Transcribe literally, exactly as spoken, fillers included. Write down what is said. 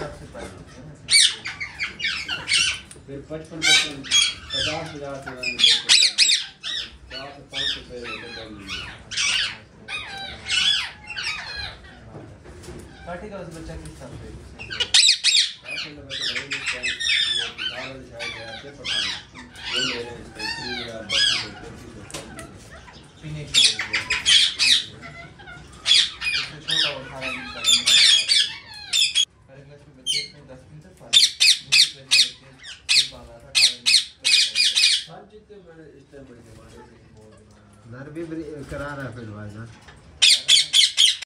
हिसाब से प्राइस होती है ना। फिर पचपन पचपन पचास हजार से चार से पाँच रुपये काटी का उस बच्चा किस हिसाब से पीने के छोटा अठारह इंच का पहले क्लास में बच्चे इसमें दस मिनट तक पाले, दूसरी क्लास में बच्चे फुल पाल रहा था अठारह इंच हाँ जितने मैंने इस टाइम बड़ी जमाने से नर भी करा रहा है फिर भाई ना।